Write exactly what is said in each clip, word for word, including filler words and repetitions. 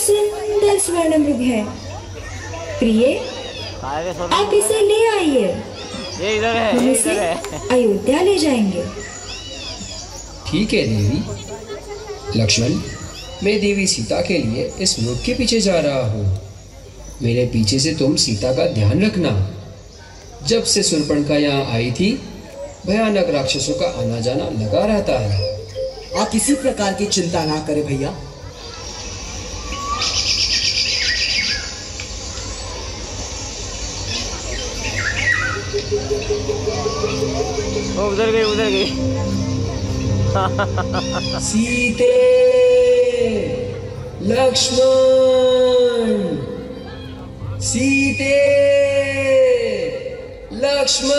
सुंदर स्वर्ण मृग है। प्रिय, आप इसे ले आइए, हम इसे अयोध्या ले जाएंगे। ठीक है देवी। लक्ष्मण, मैं देवी सीता के लिए इस मृग के पीछे जा रहा हूँ। मेरे पीछे से तुम सीता का ध्यान रखना। जब से शूर्पणखा यहाँ आई थी, भयानक राक्षसों का आना जाना लगा रहता है। आप किसी प्रकार की चिंता ना करें भैया। ओ उधर गई उधर गई। सीते, लक्ष्मण, सीते, लक्ष्मण।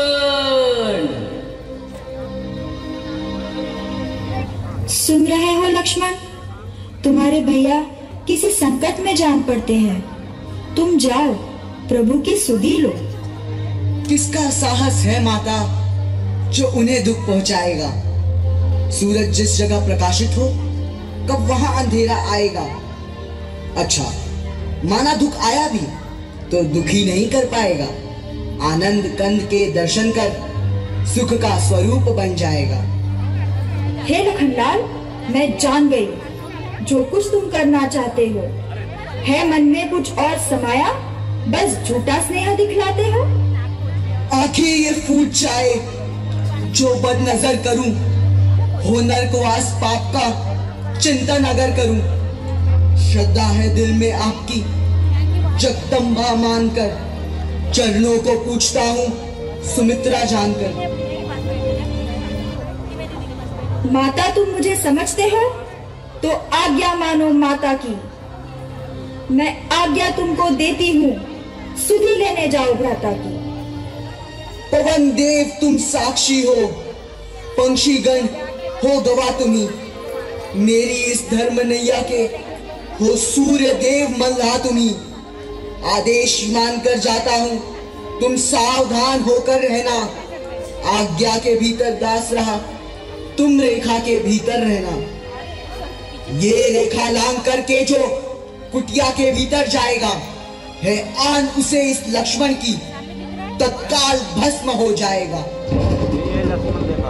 सुन रहे हो लक्ष्मण, तुम्हारे भैया किसी संकट में जान पड़ते हैं। तुम जाओ, प्रभु की सुधि लो। किसका साहस है माता जो उन्हें दुख पहुंचाएगा? सूरज जिस जगह प्रकाशित हो, कब वहां अंधेरा आएगा। अच्छा, माना दुख आया भी तो दुखी नहीं कर पाएगा। आनंद कंद के दर्शन कर सुख का स्वरूप बन जाएगा। हे लखनलाल, मैं जान गई जो कुछ तुम करना चाहते हो। है मन में कुछ और समाया, बस झूठा स्नेह दिखलाते हो। आंखें ये फूट जाए जो बद नजर करूं, हो नरकवास पाप का चिंतन अगर करूं। श्रद्धा है दिल में आपकी जगदम्बा मानकर, चरणों को पूछता हूं सुमित्रा जानकर। माता, तुम मुझे समझते हो तो आज्ञा मानो माता की। मैं आज्ञा तुमको देती हूँ, सुधि लेने जाओ भ्राता की। पवन देव तुम साक्षी हो, पंक्षीगण हो गवाह तुम्ही। मेरी इस धर्म नैया के हो सूर्य देव मल्लाह तुम्ही। आदेश मानकर जाता हूँ, तुम सावधान होकर रहना। आज्ञा के भीतर दास रहा, तुम रेखा के भीतर रहना। ये रेखा लांग करके जो कुटिया के भीतर जाएगा, है आन उसे इस लक्ष्मण की तत्काल भस्म हो जाएगा। ये लक्ष्मण देखा।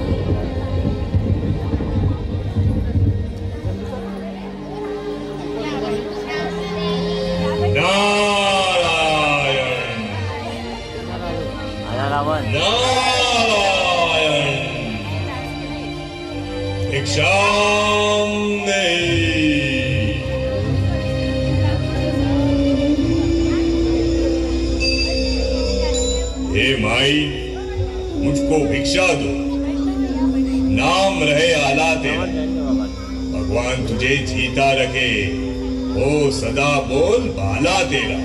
नारायण आया रावण। नारायण भिक्षाम देहि। हे माई, मुझको भिक्षा दो। नाम रहे आला तेरा, भगवान तुझे जीता रखे। ओ सदा बोल बाला तेरा।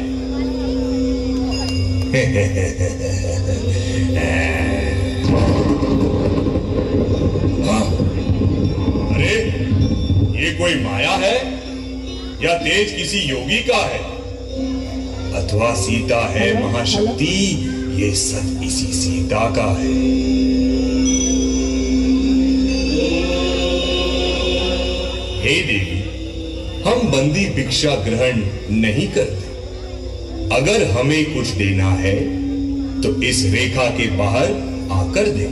हाँ, अरे ये कोई माया है या तेज किसी योगी का है, अथवा सीता है महाशक्ति। ये सब इसी सीता का है। हे देवी, हम बंदी भिक्षा ग्रहण नहीं करते। अगर हमें कुछ देना है तो इस रेखा के बाहर आकर दे।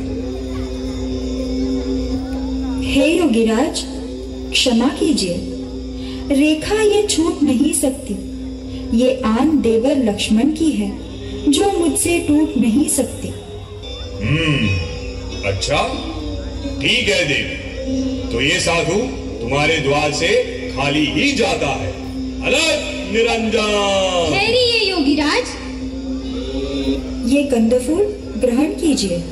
हे योगीराज, क्षमा कीजिए, रेखा ये छूट नहीं सकती। ये आन देवर लक्ष्मण की है जो मुझसे टूट नहीं सकती। हम्म, अच्छा ठीक है देवी, तो ये साधु तुम्हारे द्वार से खाली ही जाता है। अलग निरंजन। ठहरिए योगीराज। ये कंदफूल ग्रहण कीजिए।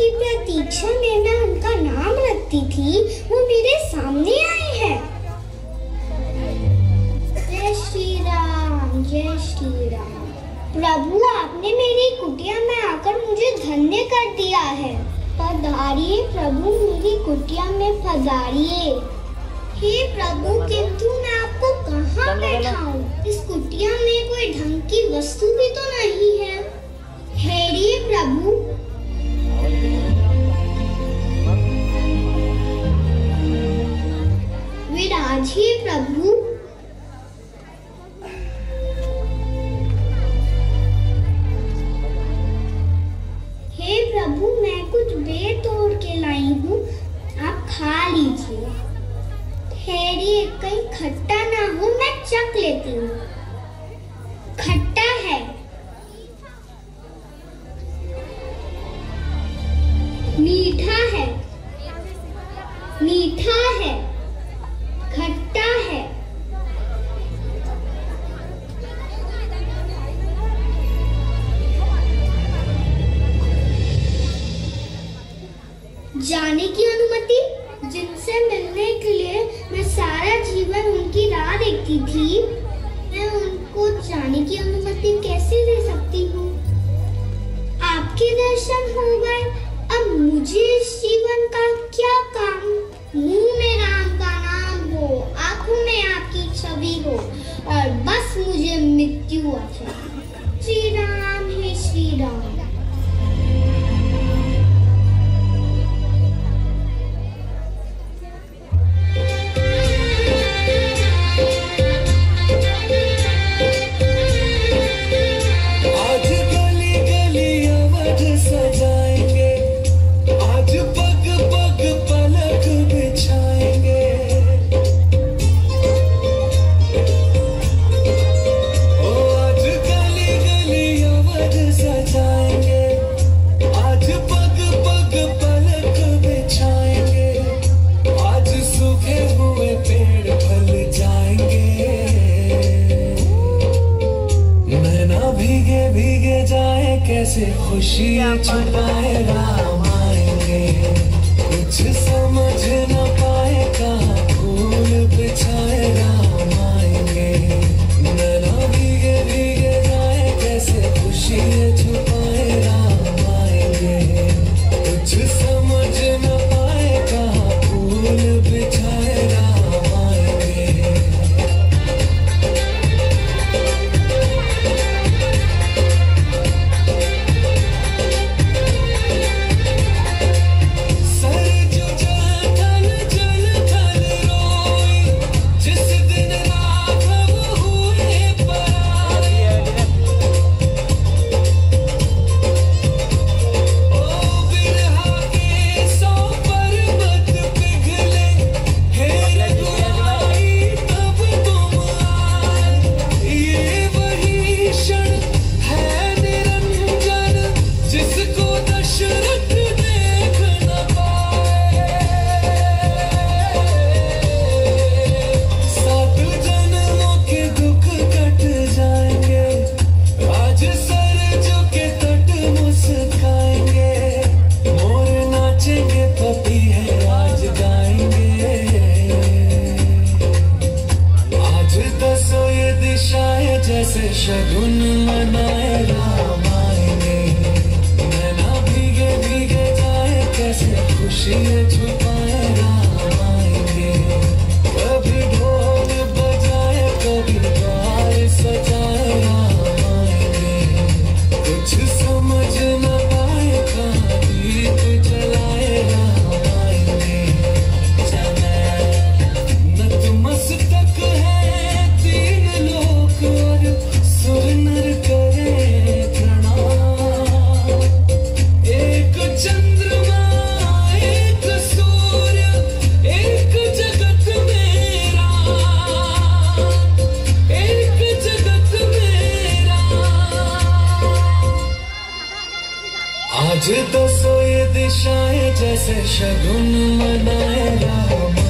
जिनकी प्रतीक्षा में मैं उनका नाम रखती थी वो मेरे सामने आए हैं। जय श्री राम, जय श्री राम। प्रभु, आपने मेरी कुटिया में आकर मुझे धन्य कर दिया है। पधारिए प्रभु, मेरी कुटिया में पधारिए। हे प्रभु, किंतु मैं आपको कहाँ बैठाऊं? इस कुटिया में कोई ढंग की वस्तु भी तो नहीं है। ठहरिए प्रभु। विराजिए प्रभु। हे प्रभु, मैं कुछ बेर तोड़ के लाई हूँ, आप खा लीजिए। ठहरिए, कहीं खट्टा ना हो, मैं चख लेती हूँ। खट्टा है। मीठा है। मीठा है। खट्टा है। जाने की अनुमति? जिनसे मिलने के लिए मैं सारा जीवन उनकी राह देखती थी, मैं उनको जाने की अनुमति कैसे दे सकती हूँ? आपके दर्शन हो गए, अब मुझे इस जीवन का क्या काम? मुंह में राम का नाम हो, आंखों में आपकी छवि हो, और बस मुझे मृत्यु अचे। श्री राम है श्री राम। कैसे खुशियाँ छुपाए राम आएंगे, कुछ समझ न पाए कहाँ फूल बिछाए राम आएंगे। नैना भीगे भीगे जाए कैसे खुशियाँ छुपाए राम आएंगे, कुछ समझ न पाए कहाँ फूल बिछाए राम आएंगे। जैसे शगुन मनाए राम आएंगे, नैना भीगे भीगे जाए कैसे खुशियाँ छुपाए राम आएंगे। कभी ढोल बजाए कभी द्वार सजाए राम आएंगे, कुछ समझ न पाए कहाँ दीप जलाए राम आएंगे। नतमस्तक है तीन लोक और सुर नर करे प्रणाम। एक चंद्रमा एक सूर्य एक जगत मेरा, एक जगत मेरा। आज दसो ये दिशाएं जैसे शगुन मनाए राम।